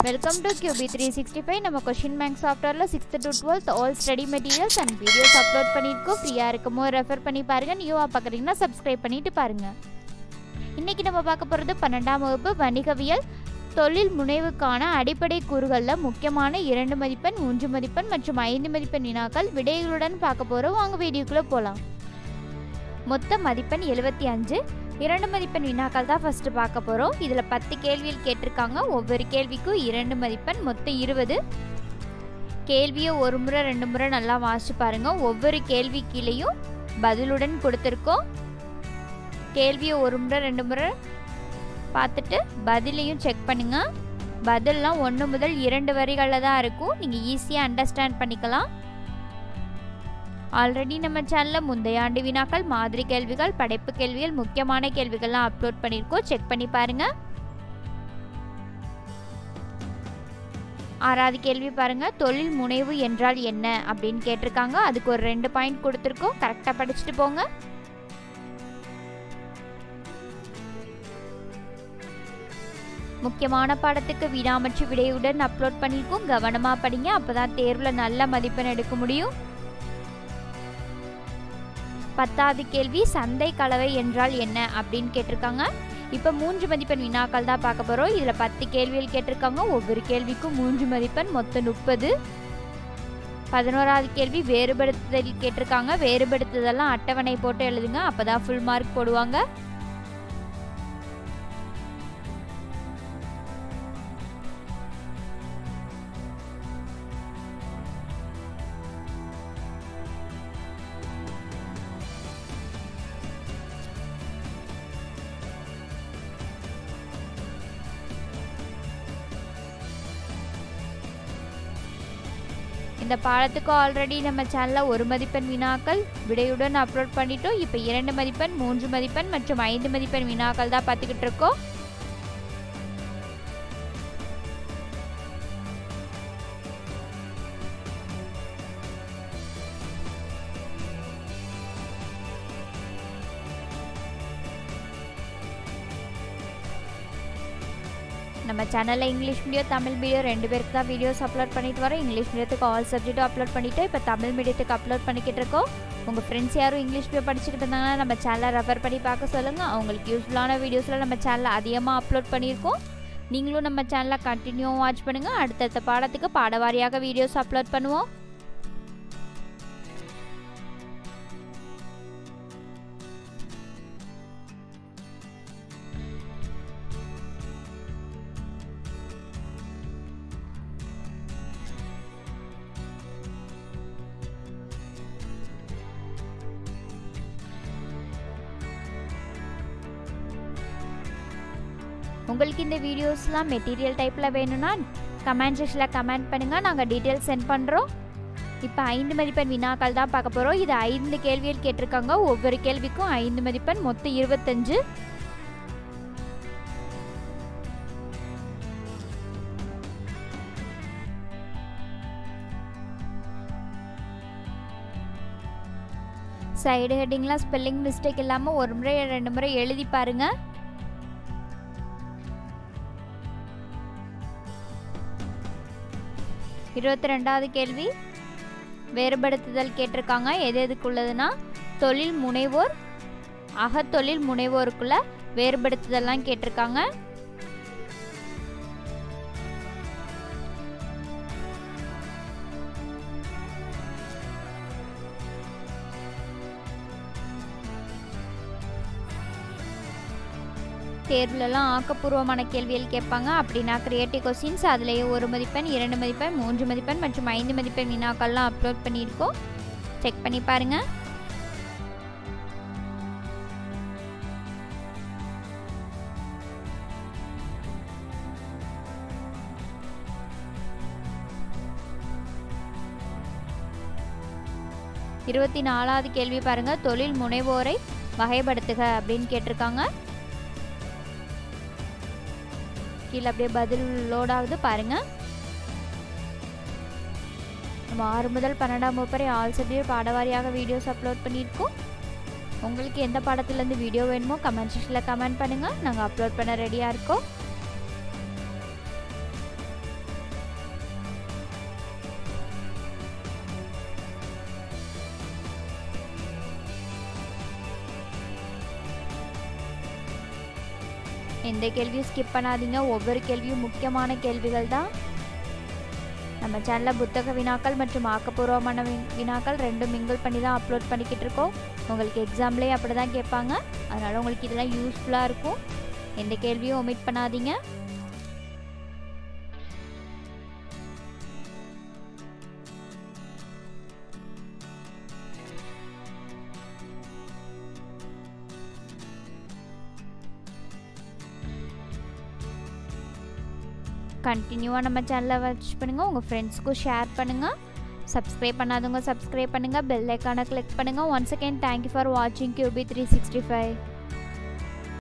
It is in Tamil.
Welcome to QB365. நம்ம क्वेश्चन बैंक சாஃப்ட்வேர்ல 6th to 12th all study materials and videos upload பண்ணிருக்கோம். ஃப்ரீயா இருக்குமோ ரெஃபர் பண்ணி பாருங்க. நியூவா பார்க்கறீங்கன்னா Subscribe பண்ணிட்டு பாருங்க. இன்னைக்கு நம்ம பார்க்க போறது 12ஆம் வகுப்பு வணிகவியல் தொழில் முனைவுக்கான அடிப்படை கூறுகள்ல முக்கியமான 2 மதிப்பெண் 3 மதிப்பெண் மற்றும் 5 மதிப்பெண் வினாக்கள் விடைகளுடன் பார்க்க போறோம். வாங்க வீடியோக்குள்ள போலாம். மொத்த மதிப்பெண் 75. 2 மதிப்பெண் வினாக்கள் தான் ஃபர்ஸ்ட் பார்க்க போறோம். இதுல 10 கேள்விகள் கேட்டிருக்காங்க. ஒவ்வொரு கேள்விக்கும் 2 மதிப்பெண், மொத்தம் 20. கேள்வியை ஒரு முறை 2 முறை நல்லா வாசிச்சு பாருங்க. ஒவ்வொரு கேள்வி கீழேயும் பதிலுடன் கொடுத்திருக்கோம். கேள்வியை ஒரு முறை 2 முறை பார்த்துட்டு பதிலையும் செக் பண்ணுங்க. பதிலெல்லாம் 1 முதல் 2 வரிகளில் தான் இருக்கும். நீங்க ஈஸியா அண்டர்ஸ்டாண்ட் பண்ணிக்கலாம். ஆல்ரெடி நம்ம சேனல்ல முந்தைய ஆண்டு வினாக்கள், மாதிரி கேள்விகள், படைப்பு கேள்விகள், முக்கியமான கேள்விகள்லாம் அப்லோட் பண்ணியிருக்கோம். செக் பண்ணி பாருங்க. 6வது கேள்வி பாருங்க. தொழில் முனைவு என்றால் என்ன அப்படின்னு கேட்டிருக்காங்க. அதுக்கு ஒரு 2 பாயிண்ட் கொடுத்துருக்கோம். கரெக்டாக படிச்சுட்டு போங்க. முக்கியமான பாடத்துக்கு வினாமற்ற விடையுடன் அப்லோட் பண்ணியிருக்கோம். கவனமாக படிங்க. அப்போதான் தேர்வில் நல்ல மதிப்பெண் எடுக்க முடியும். 10வது கேள்வி சந்தை கலவை என்றால் என்ன அப்படின்னு கேட்டிருக்காங்க. இப்போ 3 மதிப்பெண் வினாக்கள் தான் பார்க்க போகிறோம். இதில் 10 கேள்விகள் கேட்டிருக்காங்க. ஒவ்வொரு கேள்விக்கும் 3 மதிப்பெண், மொத்தம் 30. 11வது கேள்வி வேறுபடுத்துதல் கேட்டிருக்காங்க. வேறுபடுத்துதெல்லாம் அட்டவணை போட்டு எழுதுங்க. அப்போ தான் ஃபுல் மார்க் போடுவாங்க. இந்த பாடத்துக்கு ஆல்ரெடி நம்ம சேனலில் 1 மதிப்பெண் வினாக்கள் விடையுடன் அப்லோட் பண்ணிட்டோம். இப்போ 2 மதிப்பெண், 3 மதிப்பெண் மற்றும் 5 மதிப்பெண் வினாக்கள் தான் பார்த்துக்கிட்டு இருக்கோம். நம்ம சேனலில் இங்கிலீஷ் மீடியம், தமிழ் மீடியம் 2 பேருக்கு தான் வீடியோஸ் அப்லோட் பண்ணிட்டு வரோம். இங்கிலீஷ் மீடியத்துக்கு ஆல் சப்ஜெக்ட்டும் அப்லோட் பண்ணிவிட்டு இப்போ தமிழ் மீடியத்துக்கு அப்லோட் பண்ணிக்கிட்டு இருக்கோம். உங்கள் ஃப்ரெண்ட்ஸ் யாரும் இங்கிலீஷ் மீடியம் படிச்சுட்டு இருந்தாங்கன்னா நம்ம சேனலை ரெஃபர் பண்ணி பார்க்க சொல்லுங்கள். அவங்களுக்கு யூஸ்ஃபுல்லான வீடியோஸில் நம்ம சேனலில் அதிகமாக அப்லோட் பண்ணியிருக்கோம். நீங்களும் நம்ம சேனலில் கண்டினியூவாக வாட்ச் பண்ணுங்கள். அடுத்தடுத்த பாடத்துக்கு பாடவாரியாக வீடியோஸ் அப்லோட் பண்ணுவோம். உங்களுக்கு இந்த வீடியோஸ்லாம் மெட்டீரியல் டைப்பில் வேணும்னா கமெண்ட் செக்ஷனில் கமெண்ட் பண்ணுங்கள். நாங்கள் டீட்டெயில்ஸ் சென்ட் பண்ணுறோம். இப்போ 5 மதிப்பெண் வினாக்கள் தான் பார்க்க போகிறோம். இது 5 கேள்விகள் கேட்டிருக்காங்க. ஒவ்வொரு கேள்விக்கும் 5 மதிப்பெண், மொத்தம் 25. சைடு ஹெட்டிங்லாம் ஸ்பெல்லிங் மிஸ்டேக் இல்லாமல் ஒரு முறை 2 முறை எழுதி பாருங்கள். இருபத்தி 2வது கேள்வி வேறுபடுத்துதல் கேட்டிருக்காங்க. எது எதுக்குள்ளதுன்னா தொழில் முனைவோர், அகத்தொழில் முனைவோருக்குள்ள வேறுபடுத்துதல்லாம் கேட்டிருக்காங்க. தேர்வுலலாம் ஆக்கப்பூர்வமான கேள்விகள் கேட்பாங்க. அப்படின்னா கிரியேட்டிவ் கொஸ்டின்ஸ் அதுலேயே 1 மதிப்பெண், 2 மதிப்பெண், 3 மதிப்பெண் மற்றும் 5 மதிப்பெண் வினாக்கள்லாம் அப்லோட் பண்ணியிருக்கோம். செக் பண்ணி பாருங்க. இருபத்தி 4வது கேள்வி பாருங்க. தொழில் முனைவோரை வகைப்படுத்துக அப்படின்னு கேட்டிருக்காங்க. கீழே அப்படியே பதில் லோட் ஆகுது பாருங்க. நம்ம 6 முதல் 12ஆம் வகுப்பு வரை ஆல் சப்ஜெக்ட் பாடவாரியாக வீடியோஸ் அப்லோட் பண்ணியிருக்கோம். உங்களுக்கு எந்த பாடத்துலேருந்து வீடியோ வேணுமோ கமெண்ட் செக்ஷனில் கமெண்ட் பண்ணுங்கள். நாங்கள் அப்லோட் பண்ண ரெடியாக இருக்கோம். எந்த கேள்வியும் ஸ்கிப் பண்ணாதீங்க. ஒவ்வொரு கேள்வியும் முக்கியமான கேள்விகள் தான். நம்ம சேனலில் புத்தக வினாக்கள் மற்றும் ஆக்கப்பூர்வமான வினாக்கள் ரெண்டும் மிங்கிள் பண்ணி தான் அப்லோட் பண்ணிக்கிட்டு இருக்கோம். உங்களுக்கு எக்ஸாம்லேயே அப்படி தான் கேட்பாங்க. அதனால் உங்களுக்கு இதெல்லாம் யூஸ்ஃபுல்லாக இருக்கும். எந்த கேள்வியும் ஒமிட் பண்ணாதீங்க. கண்டினியூவாக நம்ம சேனலை வாட்ச் பண்ணுங்கள். உங்கள் ஃப்ரெண்ட்ஸுக்கும் ஷேர் பண்ணுங்கள். சப்ஸ்கிரைப் பண்ணாதவங்க சப்ஸ்கிரைப் பண்ணுங்கள். பெல் ஐக்கானை கிளிக் பண்ணுங்கள். ஒன்ஸ் அகெயின் தேங்க்யூ ஃபார் வாட்சிங் QB365.